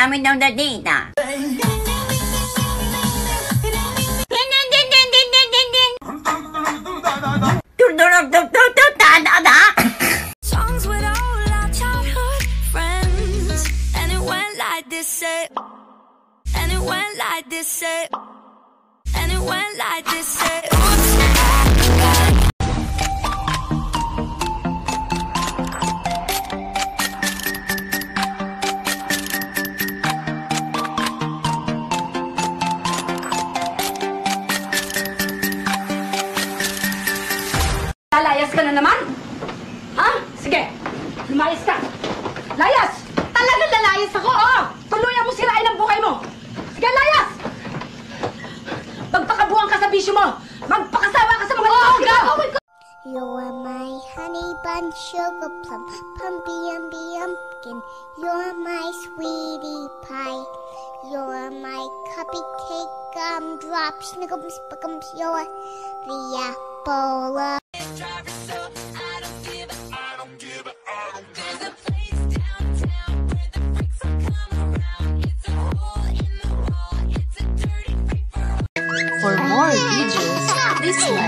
dami daw na data. Songs with all our childhood friends, and it went like this, and it went like this, and it went like this, Lalayas ka na naman? Ha? Sige, lumayas ka. Layas! Talagang lalayas ako! Oo! Tuluyan mo sirain ang buhay mo! Sige, layas! Magpakabuang ka sa bisyo mo! Magpakasawa ka sa mga lalaki mo! You're my honey bun, sugar plum, pumpy umby umpkin. You're my sweetie pie. You're my cupcake gumdrops, snickums, spickums. You're the apple of For more videos, please like